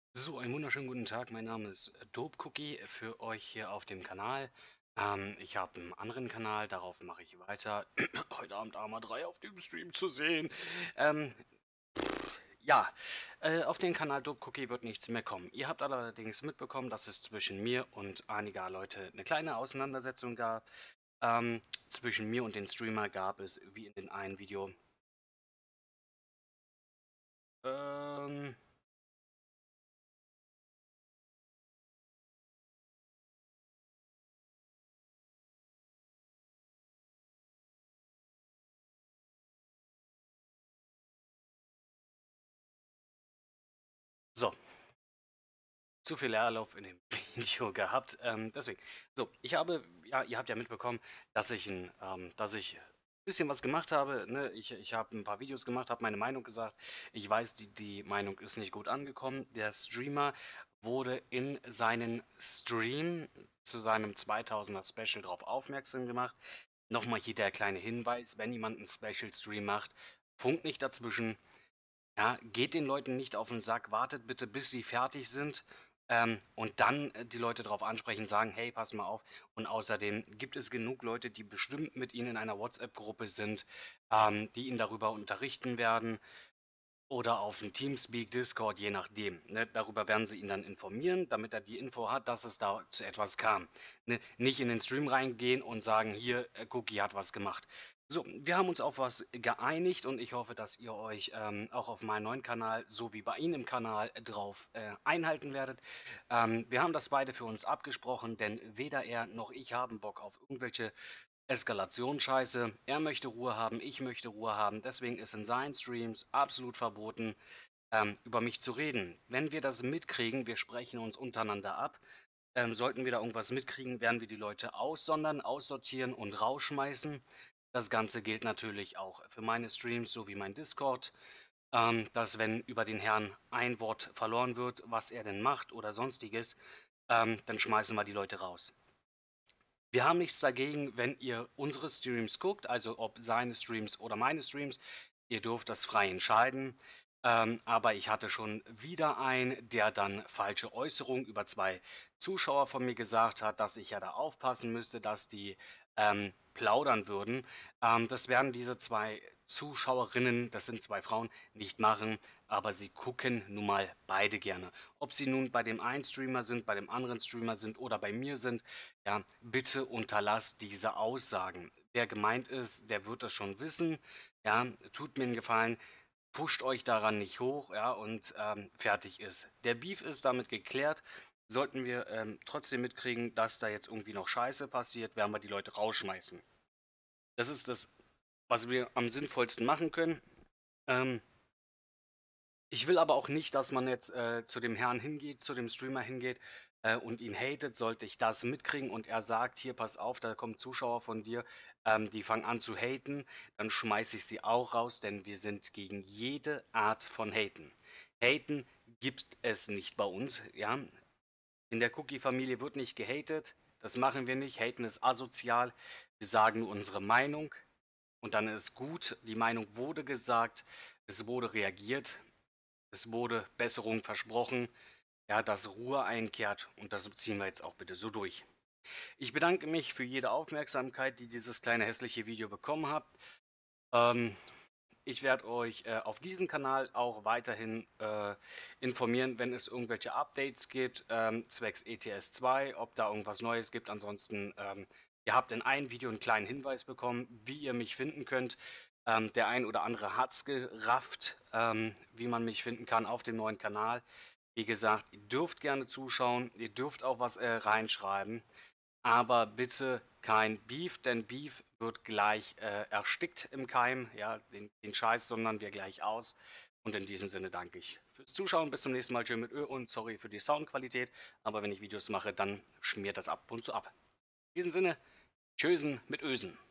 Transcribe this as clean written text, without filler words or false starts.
So, einen wunderschönen guten Tag. Mein Name ist Dope Cookie für euch hier auf dem Kanal. Ich habe einen anderen Kanal, darauf mache ich weiter. Heute Abend Arma 3 auf dem Stream zu sehen. Ähm, ja, auf den Kanal Dope Cookie wird nichts mehr kommen. Ihr habt allerdings mitbekommen, dass es zwischen mir und einiger Leute eine kleine Auseinandersetzung gab. Zwischen mir und den Streamer gab es, wie in dem einen Video, ähm, so. Zu viel Leerlauf in dem Video gehabt. Deswegen. So, ja, ihr habt ja mitbekommen, dass ich ein bisschen was gemacht habe. Ne? Ich habe ein paar Videos gemacht, habe meine Meinung gesagt. Ich weiß, die Meinung ist nicht gut angekommen. Der Streamer wurde in seinen Stream zu seinem 2000er Special darauf aufmerksam gemacht. Nochmal hier der kleine Hinweis, wenn jemand einen Special Stream macht, funkt nicht dazwischen. Ja, geht den Leuten nicht auf den Sack, wartet bitte, bis sie fertig sind. Und dann die Leute darauf ansprechen, sagen, hey, pass mal auf. Und außerdem gibt es genug Leute, die bestimmt mit Ihnen in einer WhatsApp-Gruppe sind, die ihn darüber unterrichten werden. Oder auf dem Teamspeak, Discord, je nachdem. Ne? Darüber werden sie ihn dann informieren, damit er die Info hat, dass es da zu etwas kam. Ne? Nicht in den Stream reingehen und sagen, hier, Cookie hat was gemacht. So, wir haben uns auf was geeinigt und ich hoffe, dass ihr euch auch auf meinem neuen Kanal, so wie bei Ihnen im Kanal, drauf einhalten werdet. Wir haben das beide für uns abgesprochen, denn weder er noch ich haben Bock auf irgendwelche Eskalationsscheiße. Er möchte Ruhe haben, ich möchte Ruhe haben. Deswegen ist in seinen Streams absolut verboten, über mich zu reden. Wenn wir das mitkriegen, wir sprechen uns untereinander ab. Sollten wir da irgendwas mitkriegen, werden wir die Leute aussondern, aussortieren und rausschmeißen. Das Ganze gilt natürlich auch für meine Streams sowie mein Discord. Dass wenn über den Herrn ein Wort verloren wird, was er denn macht oder sonstiges, dann schmeißen wir die Leute raus. Wir haben nichts dagegen, wenn ihr unsere Streams guckt, also ob seine Streams oder meine Streams. Ihr dürft das frei entscheiden. Aber ich hatte schon wieder einen, der dann falsche Äußerungen über zwei Zuschauer von mir gesagt hat, dass ich ja da aufpassen müsste, dass die plaudern würden. Das werden diese zwei Zuschauerinnen, das sind zwei Frauen, nicht machen, aber sie gucken nun mal beide gerne. Ob sie nun bei dem einen Streamer sind, bei dem anderen Streamer sind oder bei mir sind, ja, bitte unterlasst diese Aussagen. Wer gemeint ist, der wird das schon wissen. Ja, tut mir einen Gefallen, pusht euch daran nicht hoch, ja, und fertig ist. Der Beef ist damit geklärt. Sollten wir trotzdem mitkriegen, dass da jetzt irgendwie noch Scheiße passiert, werden wir die Leute rausschmeißen. Das ist das, was wir am sinnvollsten machen können. Ähm, Ich will aber auch nicht, dass man jetzt zu dem Herrn hingeht, zu dem Streamer hingeht und ihn hatet. Sollte ich das mitkriegen und er sagt, hier, pass auf, da kommen Zuschauer von dir, die fangen an zu haten, dann schmeiße ich sie auch raus, denn wir sind gegen jede Art von Haten. Haten gibt es nicht bei uns, ja. In der Cookie-Familie wird nicht gehatet, das machen wir nicht. Haten ist asozial. Wir sagen nur unsere Meinung und dann ist gut. Die Meinung wurde gesagt, es wurde reagiert. Es wurde Besserung versprochen, ja, dass Ruhe einkehrt und das ziehen wir jetzt auch bitte so durch. Ich bedanke mich für jede Aufmerksamkeit, die dieses kleine hässliche Video bekommen habt. Ähm, Ich werde euch auf diesem Kanal auch weiterhin informieren, wenn es irgendwelche Updates gibt, zwecks ETS 2, ob da irgendwas Neues gibt. Ansonsten, ihr habt in einem Video einen kleinen Hinweis bekommen, wie ihr mich finden könnt. Der ein oder andere hat es gerafft, wie man mich finden kann auf dem neuen Kanal. Wie gesagt, ihr dürft gerne zuschauen, ihr dürft auch was reinschreiben. Aber bitte kein Beef, denn Beef wird gleich erstickt im Keim. Ja, den Scheiß sondern wir gleich aus. Und in diesem Sinne danke ich fürs Zuschauen. Bis zum nächsten Mal. Schön mit Ö und sorry für die Soundqualität. Aber wenn ich Videos mache, dann schmiert das ab und zu ab. In diesem Sinne, tschösen mit Ösen.